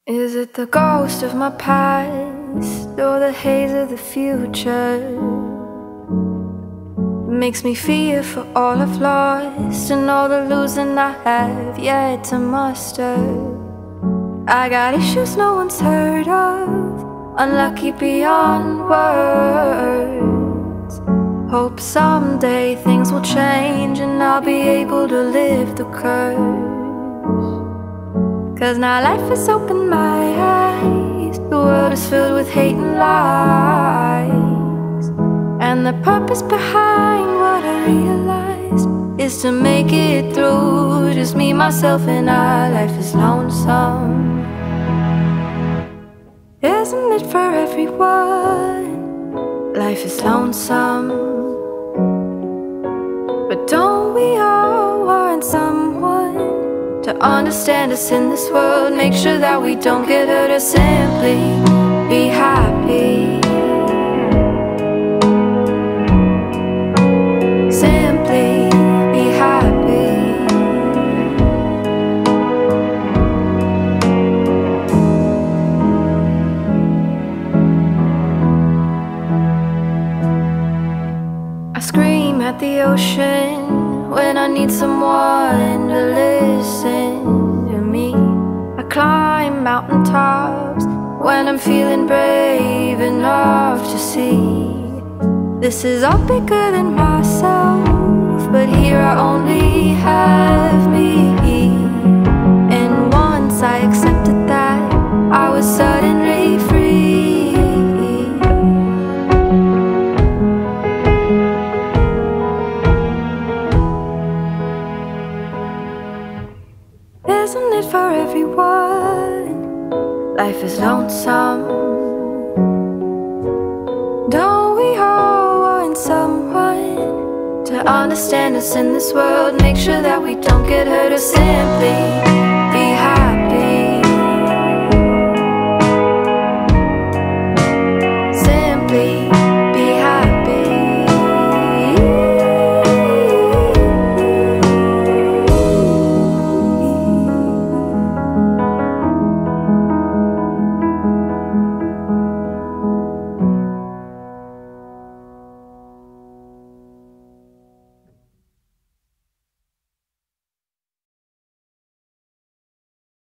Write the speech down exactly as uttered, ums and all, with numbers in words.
Is it the ghost of my past or the haze of the future? It makes me fear for all I've lost and all the losing I have yet to muster. I got issues no one's heard of, unlucky beyond words. Hope someday things will change and I'll be able to live the curse. Cause now life has opened my eyes. The world is filled with hate and lies, and the purpose behind what I realized is to make it through. Just me, myself, and I. Life is lonesome, isn't it for everyone? Life is lonesome, but don't we all want someone to understand us in this world? Make sure that we don't get hurt, or simply be happy. Simply be happy. I scream at the ocean when I need someone to listen to me. I climb mountaintops when I'm feeling brave enough to see this is all bigger than myself, but here I only have me. And once I accepted that, I was suddenly free. Isn't it for everyone? Life is lonesome. Don't we all want someone to understand us in this world? Make sure that we don't get hurt, or simply